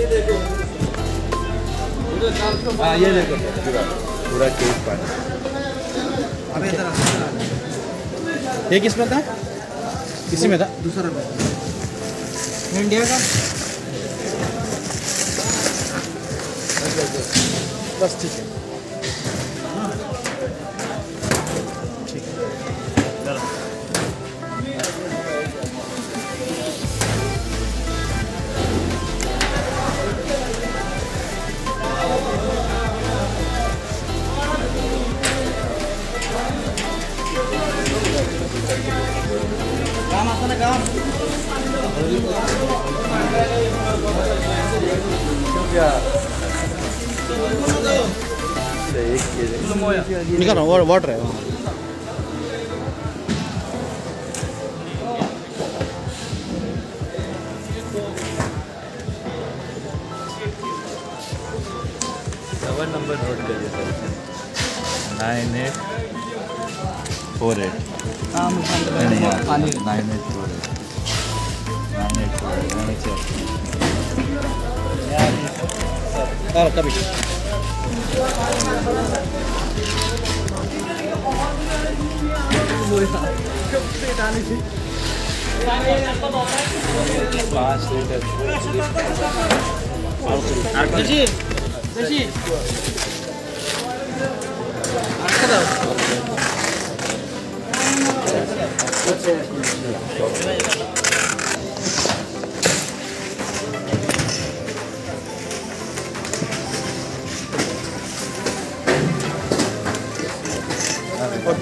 हाँ ये देखो पूरा केक पानी। अबे इधर ये किस में था? किसी में था? दूसरा में इंडिया का। बस ठीक है। काम आता ना काम। क्या? निकाल रहा हूँ वाटर है। नंबर नोट करिए सर। 9848। काम नहीं यार 9848 9848 कभी ओके